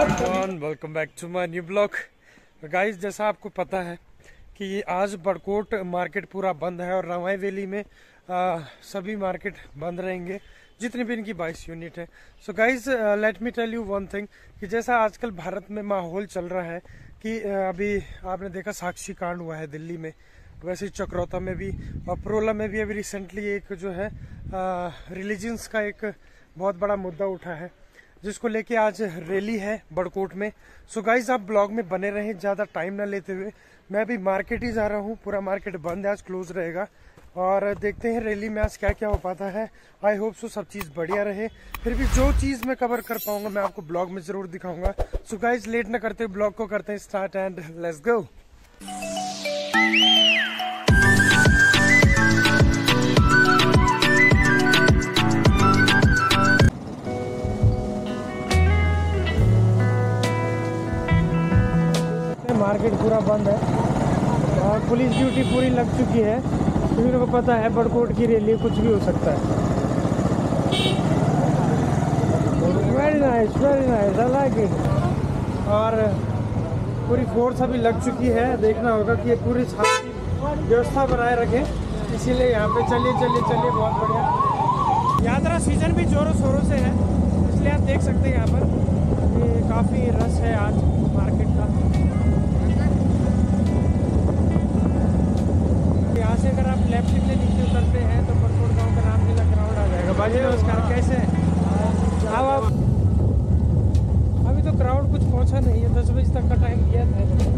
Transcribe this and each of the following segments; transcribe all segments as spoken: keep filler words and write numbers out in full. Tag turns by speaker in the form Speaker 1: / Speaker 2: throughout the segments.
Speaker 1: Welcome back to my new blog. Guys, जैसा आपको पता है कि आज बड़कोट मार्केट पूरा बंद है और रवाई वैली में आ, सभी मार्केट बंद रहेंगे जितनी भी इनकी बाईस यूनिट है। So guys, let me tell you one thing कि जैसा आजकल भारत में माहौल चल रहा है कि uh, अभी आपने देखा साक्षी कांड हुआ है दिल्ली में, वैसे ही चक्रोता में भी और प्रोला में भी अभी रिसेंटली एक जो है रिलीजन्स का एक बहुत बड़ा मुद्दा उठा है जिसको लेके आज रैली है बड़कोट में। सो गाइज, आप ब्लॉग में बने रहें, ज़्यादा टाइम ना लेते हुए। मैं अभी मार्केट ही जा रहा हूँ, पूरा मार्केट बंद है, आज क्लोज रहेगा और देखते हैं रैली में आज क्या क्या हो पाता है। आई होप सो सब चीज़ बढ़िया रहे। फिर भी जो चीज़ मैं कवर कर पाऊंगा मैं आपको ब्लॉग में ज़रूर दिखाऊंगा। सो गाइज, लेट ना करते ब्लॉग को करते हैं start and let's go. Market पूरा बंद है और पुलिस ड्यूटी पूरी लग चुकी है क्योंकि उनको पता है बड़कोट की रैली कुछ भी हो सकता है। Very nice, very nice, I like it. और पूरी फोर्स अभी लग चुकी है, देखना होगा कि ये पूरी शांति व्यवस्था बनाए रखें, इसीलिए यहाँ पे चलिए चलिए चलिए बहुत बढ़िया। यात्रा सीजन भी जोरों शोरों से है, इसलिए आप देख सकते हैं यहाँ पर कि काफ़ी रश है आज मार्केट का। यहाँ से अगर आप लेफ्ट से नीचे उतरते हैं तो बड़कोट गांव का नाम जिला ग्राउंड आ जाएगा। बाजी नमस्कार, कैसे हैं? अब आप अभी तो क्राउड कुछ पहुंचा नहीं है, दस बजे तक का टाइम दिया था।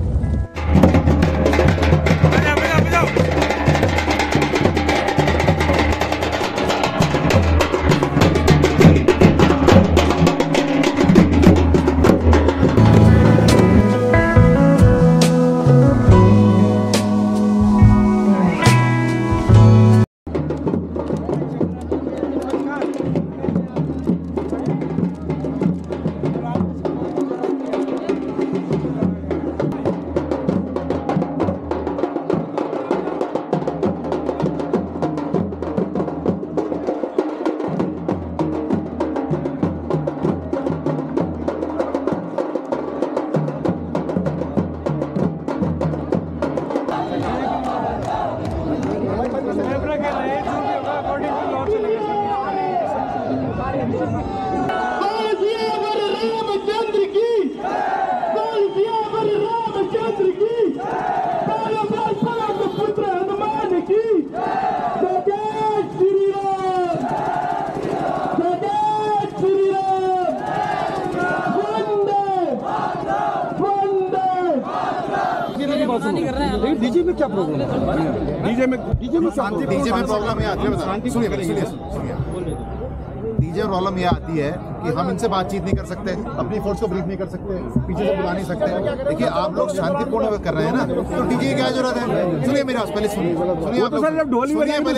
Speaker 1: डीजे में क्या प्रॉब्लम है? डीजे में डीजे में शांति
Speaker 2: डीजे में प्रॉब्लम ये आती है, सुनिए सुनिए सुनिए डीजे प्रॉब्लम ये आती है कि हम इनसे बातचीत नहीं कर सकते, अपनी फोर्स को ब्रीफ नहीं कर सकते, पीछे से बुला नहीं सकते। देखिए, आप लोग शांतिपूर्ण कर रहे हैं ना, तो डीजे की क्या जरूरत है? सुनिए मेरी बात, पहले सुनिए सुनिए आप सुनिए पहले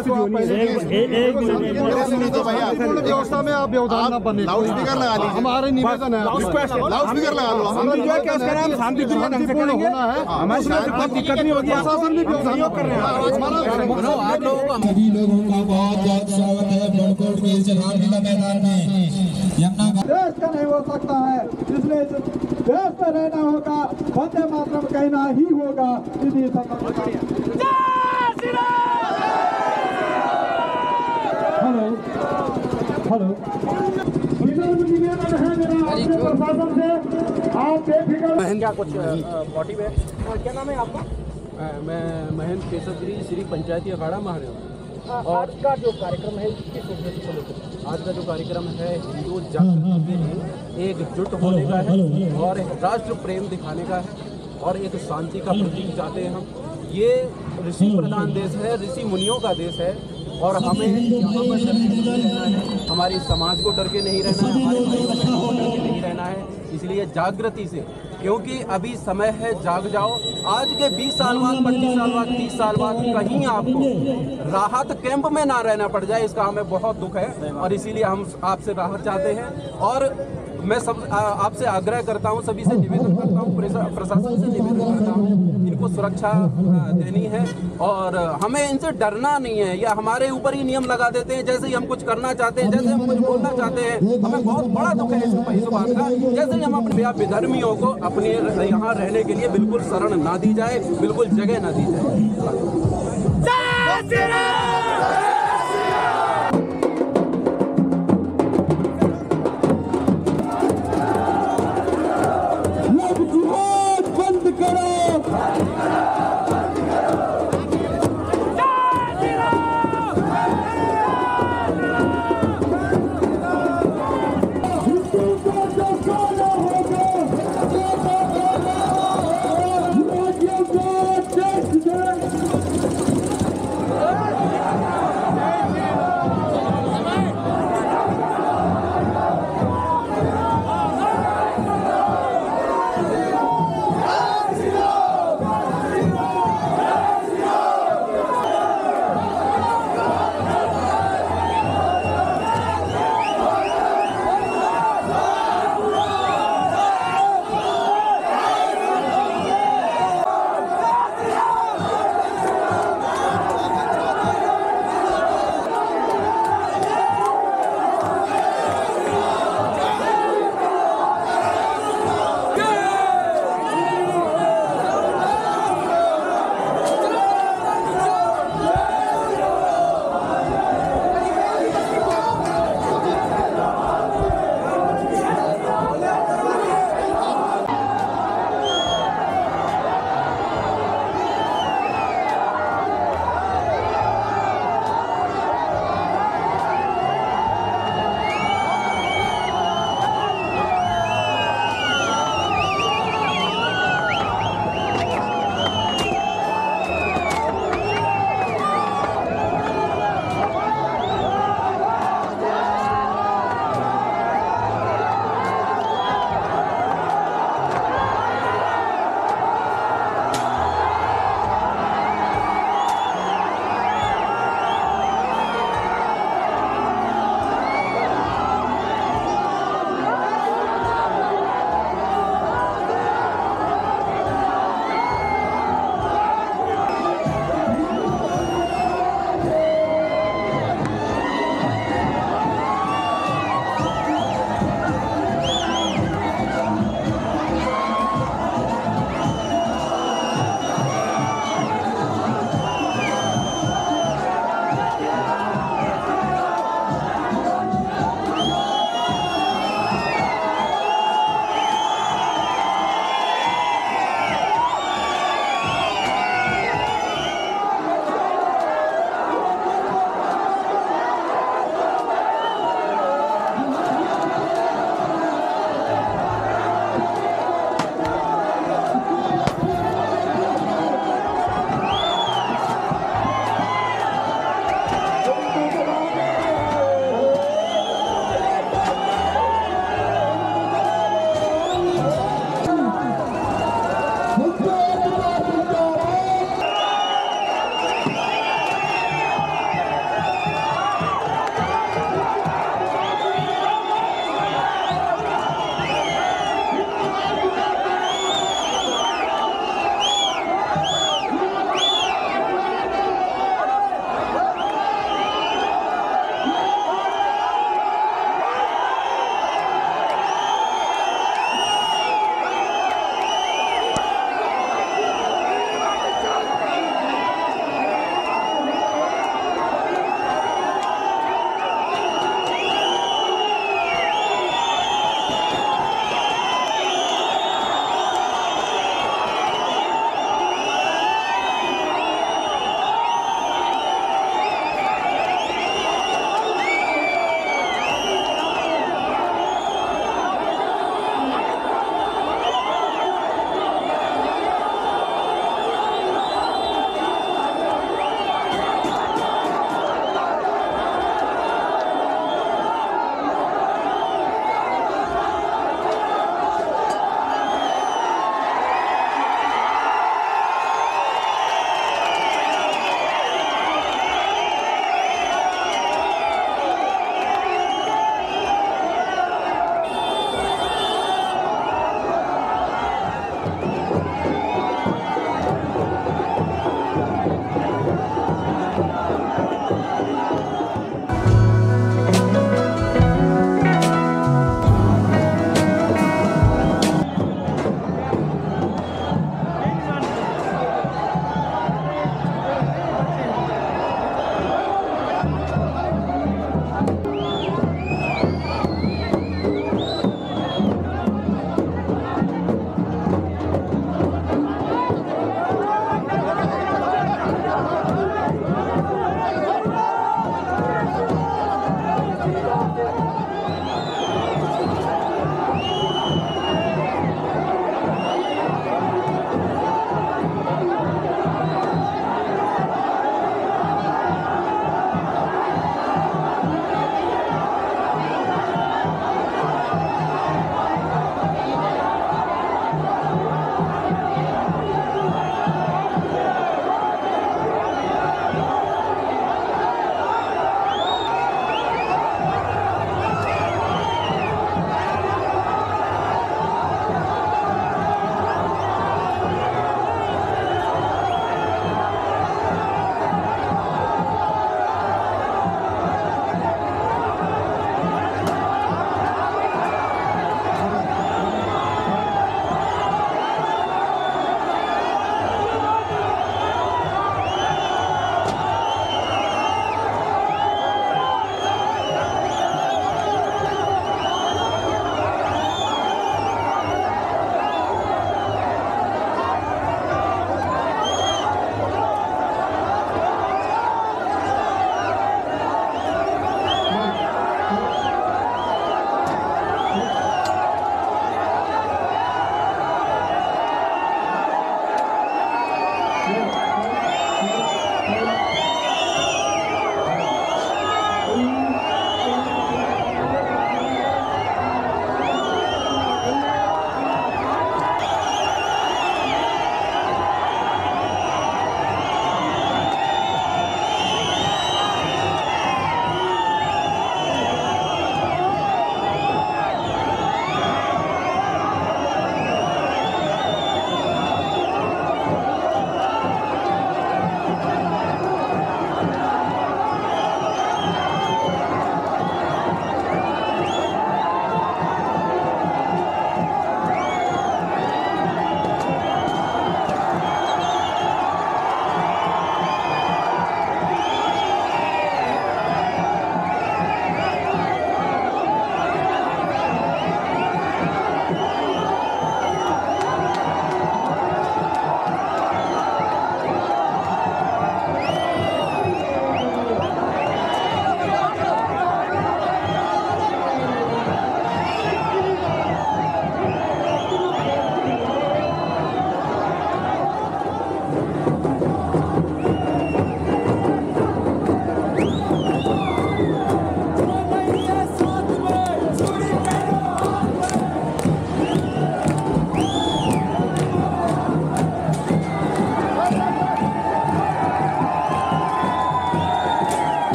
Speaker 2: सुनिए तो भैया व्यवस्था में आप लाउड स्पीकर लगा लीजिए। हमारे निवेदन है, लाउड स्पीकर लगा लो। शांतिपूर्ण होना है, हमारे दिक्कत नहीं होगी, प्रशासन भी सहयोग कर रहे हैं। आप लोगों का
Speaker 3: सभी लोगों का बहुत बहुत स्वागत है बड़कोट के इस रामलीला मैदान में। देश का नहीं हो सकता है, इसलिए देश में रहना होगा, वंदे मातरम कहना ही होगा। हेलो हेलो निवेदन है मेरा आपके प्रशासन से, आप बेफिक्र।
Speaker 4: क्या कुछ मोटिव है? क्या नाम है आपका? मैं महेंद्र केशवगिरी, श्री पंचायती अखाड़ा महादेव। और आज का जो कार्यक्रम है किस उद्देश्य को लेकर? आज का जो कार्यक्रम है हिंदू जागृति के लिए एकजुट होने का है और राष्ट्र प्रेम दिखाने का है और एक शांति का प्रतीक चाहते हैं हम। ये ऋषि प्रधान देश है, ऋषि मुनियों का देश है और हमें यहाँ पर डर के नहीं रहना है, हमारे समाज को डर के नहीं रहना है, हमारे भाई बहनों को डर के नहीं रहना है। इसलिए जागृति से, क्योंकि अभी समय है, जाग जाओ। आज के बीस साल बाद, पच्चीस साल बाद, तीस साल बाद कहीं आपको राहत कैंप में ना रहना पड़ जाए, इसका हमें बहुत दुख है और इसीलिए हम आपसे राहत चाहते हैं। और मैं सब आपसे आग्रह करता हूं, सभी से निवेदन करता हूं, प्रशासन से निवेदन करता हूं, इनको सुरक्षा देनी है और हमें इनसे डरना नहीं है। या हमारे ऊपर ही नियम लगा देते हैं, जैसे ही हम कुछ करना चाहते हैं, जैसे हम कुछ बोलना चाहते हैं, हमें बहुत बड़ा दुख है इस बात का। जैसे ही हम अपने विधर्मियों को अपने यहाँ रहने के लिए बिल्कुल शरण ना दी जाए, बिल्कुल जगह ना दी जाए।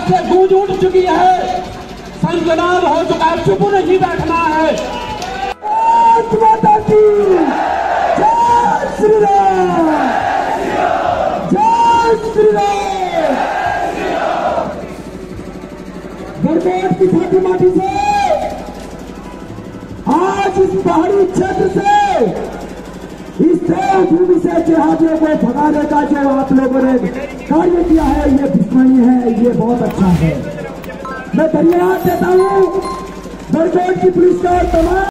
Speaker 3: से गूंज उठ चुकी है, संजनाब हो चुका है, चुप नहीं बैठना है। माता की जय श्री राम, जय श्री राम। बरकोट की छाती माटी से आज इस पहाड़ी क्षेत्र से, इस देवभूमि से जिहादियों को भगाने का जो आप लोगों ने कार्य किया है, ये विस्मरणीय है, ये बहुत अच्छा है। मैं धन्यवाद देता हूँ बरकोट की पुलिस का और तमाम